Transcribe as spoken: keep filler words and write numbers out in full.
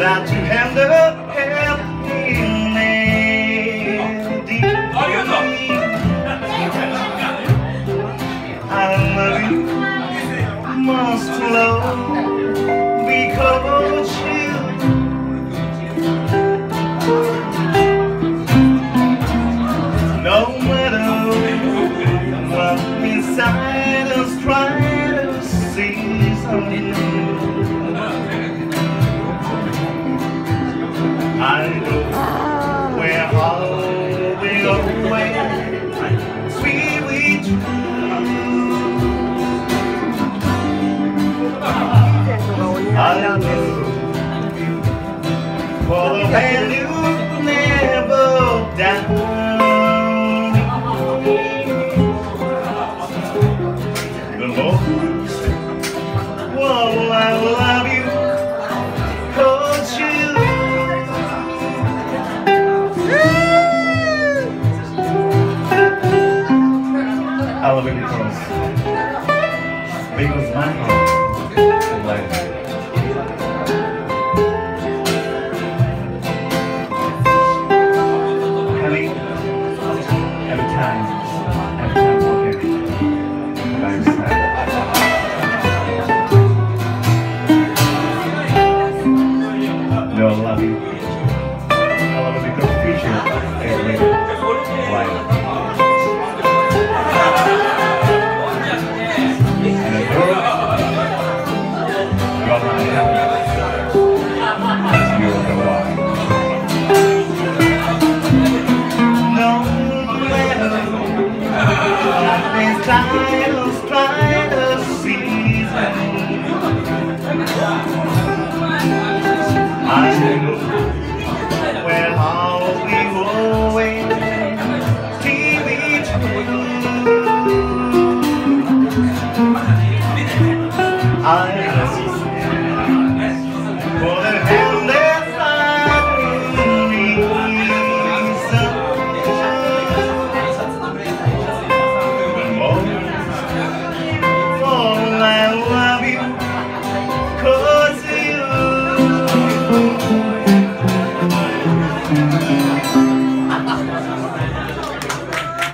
that you handle happiness. I love you most love because you no matter what inside us try to see something new. I know we're all the way sweet with you. I love you for the way you never down. The Lord, well, I love you, cause you. I love you because, because my heart is like